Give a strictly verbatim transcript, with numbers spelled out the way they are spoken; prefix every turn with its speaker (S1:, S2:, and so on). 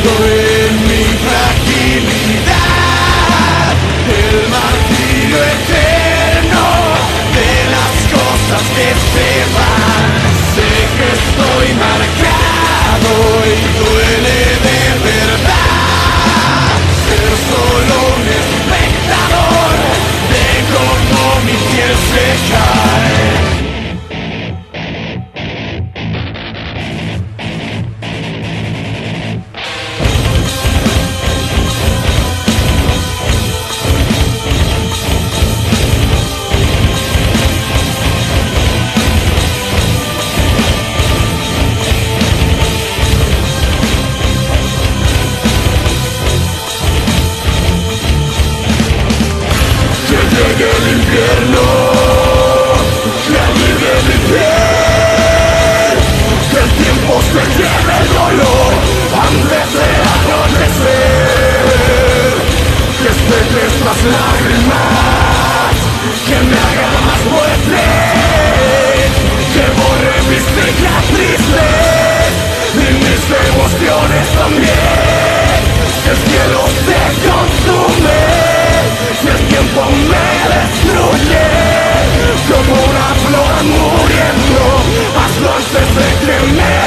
S1: Creo en mi fragilidad, el martirio eterno de las cosas que se van. Sé que estoy marcado y duele de verdad ser solo un espectador de cómo mi piel se cae. El invierno que vive mi piel, que el tiempo se lleve el dolor antes de anochecer, que seques las lágrimas, que me hagan más fuerte, que borre mis cicatrices y mis emociones también. Si el cielo se consume, si el tiempo me destruye como una flor muriendo, hazlo antes de que me